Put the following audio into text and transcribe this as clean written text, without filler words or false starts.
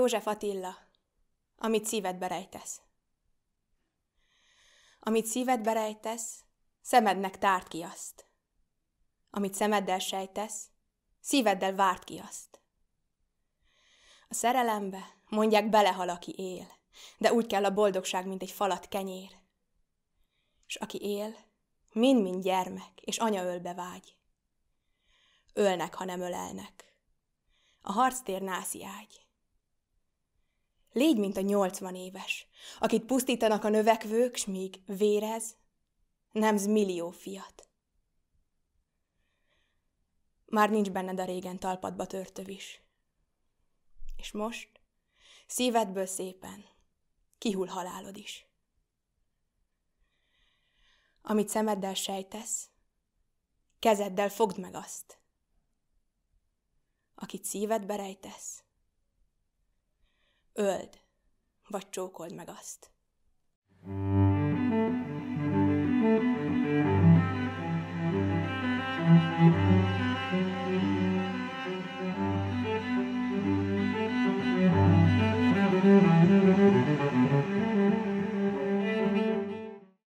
József Attila, amit szívedbe rejtesz. Amit szívedbe rejtesz, szemednek tárt ki azt. Amit szemeddel sejtesz, szíveddel várt ki azt. A szerelembe mondják belehal, aki él, de úgy kell a boldogság, mint egy falat kenyér. És aki él, mind-mind gyermek, és anyaölbe vágy. Ölnek, ha nem ölelnek. A harctér nászi ágy. Légy, mint a 80 éves, akit pusztítanak a növekvők, s míg vérez, nemz millió fiat. Már nincs benned a régen talpadba tört tövis. És most szívedből szépen kihull halálod is. Amit szemeddel sejtesz, kezeddel fogd meg azt. Akit szívedbe rejtesz, öld, vagy csókold meg azt.